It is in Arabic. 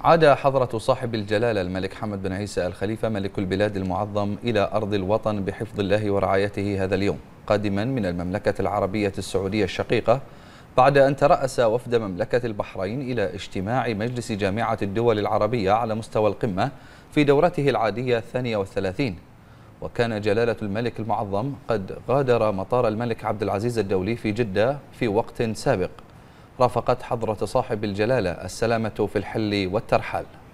عاد حضرة صاحب الجلالة الملك حمد بن عيسى الخليفة ملك البلاد المعظم إلى أرض الوطن بحفظ الله ورعايته هذا اليوم، قادما من المملكة العربية السعودية الشقيقة، بعد أن ترأس وفد مملكة البحرين إلى اجتماع مجلس جامعة الدول العربية على مستوى القمة في دورته العادية 32. وكان جلالة الملك المعظم قد غادر مطار الملك عبد العزيز الدولي في جدة في وقت سابق. رافقت حضرة صاحب الجلالة السلامة في الحل والترحال.